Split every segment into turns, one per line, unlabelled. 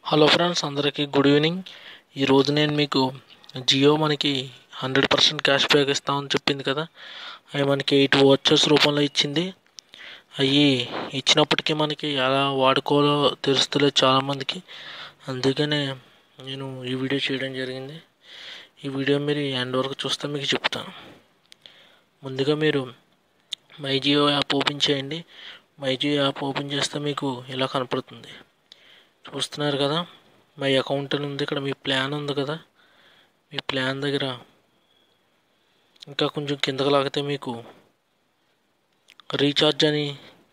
Hello friends, అందరికీ good evening. ఈరోజు నేను మీకు జియో మనకి 100% క్యాష్ బ్యాక్ ఇస్తామని చెప్పింది కదా. అవి మనకి 8 వాచర్స్ రూపంలో ఇచ్చింది. అవి ఇచ్చినప్పటికీ మనకి ఎలా వాడుకోవాలో తెలుస్తలేదు చాలామందికి. అందుకనే నేను ఈ వీడియో చేయడం జరిగింది. ఈ వీడియో మీరు ఎండ్ వరకు చూస్తే మీకు చెప్తాను. ముందుగా మీరు మై జియో యాప్ ఓపెన్ చేయండి. మై జియో యాప్ ఓపెన్ చేస్తే మీకు ఇలా కనపడుతుంది. చూస్తున్నారు కదా, మై అకౌంట్ అని ఉంది. ఇక్కడ మీ ప్లాన్ ఉంది కదా, మీ ప్లాన్ దగ్గర ఇంకా కొంచెం కిందకు లాగితే మీకు రీఛార్జ్ అని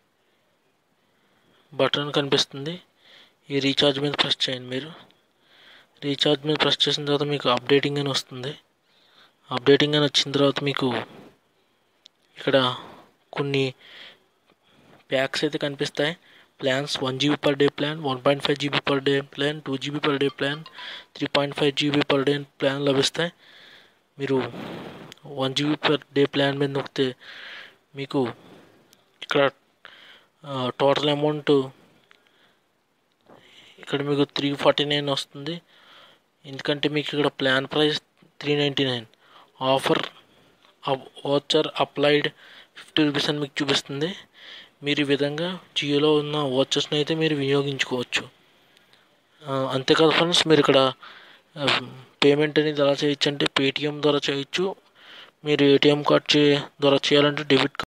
బటన్ కనిపిస్తుంది. ఈ రీఛార్జ్ మీద ప్రెస్ చేయండి. మీరు రీఛార్జ్ మీద ప్రెస్ చేసిన తర్వాత మీకు అప్డేటింగ్ అని వస్తుంది. అప్డేటింగ్ అని వచ్చిన తర్వాత మీకు ఇక్కడ కొన్ని ప్యాక్స్ అయితే కనిపిస్తాయి. Plans 1 GB per day plan, 1.5 GB per day plan, 2 GB per day plan, 3.5 GB per day plan లభిస్తాయి. మీరు 1 GB per day ప్లాన్ మీద నొక్కితే మీకు ఇక్కడ టోటల్ అమౌంట్ ఇక్కడ మీకు 349 వస్తుంది. ఎందుకంటే మీకు ఇక్కడ plan price 399. Offer voucher applied 50 rupees అని మీకు చూపిస్తుంది. మీరు ఈ విధంగా జియోలో ఉన్న వాచెస్ని అయితే మీరు వినియోగించుకోవచ్చు. అంతేకాదు ఫ్రెండ్స్, మీరు ఇక్కడ పేమెంట్ అనేది ఎలా చేయొచ్చు అంటే పేటిఎం ద్వారా చేయొచ్చు. మీరు ఏటీఎం కార్డ్ ద్వారా చేయాలంటే డెబిట్ కార్డ్